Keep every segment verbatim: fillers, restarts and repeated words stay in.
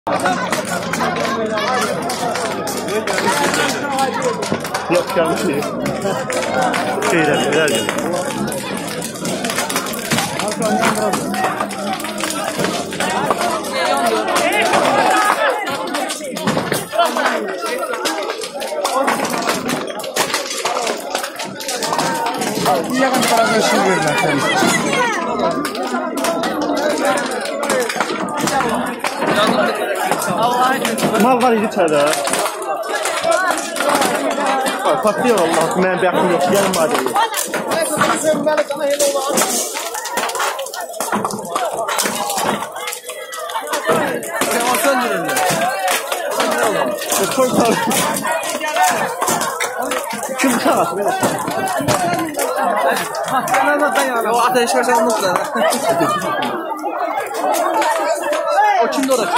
Yok gelmiş değil. Şeyler, şeyler geldi. İyi yakın tarafına şey verirler. Mal var idi içeride. Patlıyor Allah. Mən bəxtim yox. Gəlin bari. Çok sağ ol. Kim çağır? O ateş versen mutlu. O kimdi orada?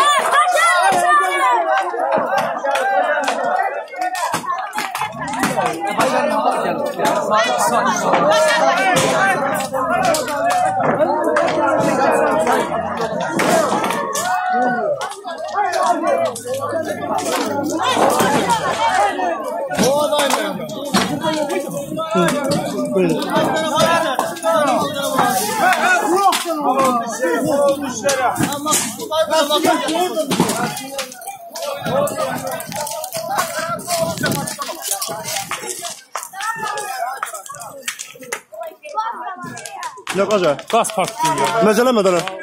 Yok acaba. Gaz partlıyor. Məcələmədən.